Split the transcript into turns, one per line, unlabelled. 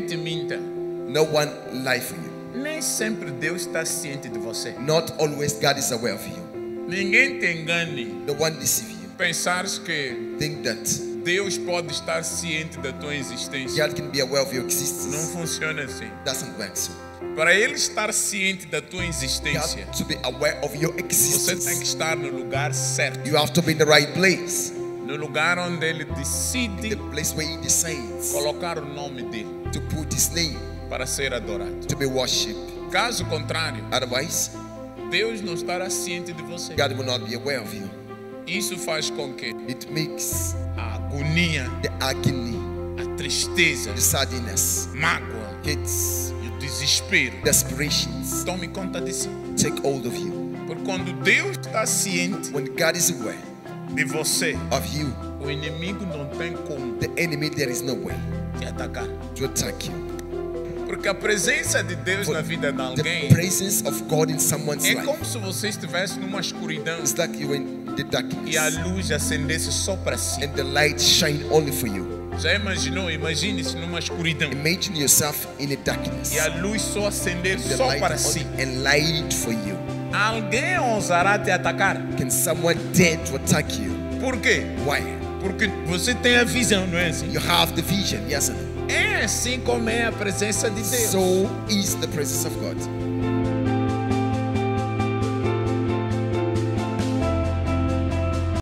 te minta.
No one lie for you.
Nem sempre Deus está ciente de você.
Not always God is aware of you.
Ninguém te engane.
No one deceive you.
Pensares que
Think that
Deus pode estar ciente da tua existência.
God can be aware of your
Não
existence.
funciona assim.
Doesn't work so.
Para Ele estar ciente da tua existência,
God to be aware of your
você tem que
existence.
estar no lugar certo.
You have to be in the right place.
No lugar onde Ele
The
decide
place where He decides
colocar o nome dele
to put His name
para ser adorado.
to be worshipped.
Caso contrário,
Otherwise,
Deus não estará ciente de você.
God will not be aware of you.
Isso faz com que
It makes
a agonia,
the agony,
a tristeza,
the sadness,
mágoa
hits,
e o desespero
desperations
tome conta de si.
take hold of you.
Porque quando Deus está ciente
When God is aware
de você,
of you,
o inimigo não tem como
the enemy, there is no way
te atacar.
to attack you.
Porque a presença de Deus na vida de
The
alguém
presence of God in someone's
é
life.
como se você estivesse numa escuridão
It's like you in the
e a
darkness
luz acendesse só para si.
and the light shine only for you.
Já imaginou? Imagine-se numa escuridão
Imagine yourself in the darkness.
e a luz só acender
The
só
light
para
on
si.
and light for you.
Alguém ousará te atacar.
Can someone dare to attack you?
Por quê?
Why?
Porque você tem a visão, não é assim?
You have the vision, yes or no?
É assim como é a presença de Deus.
So is the presence of God.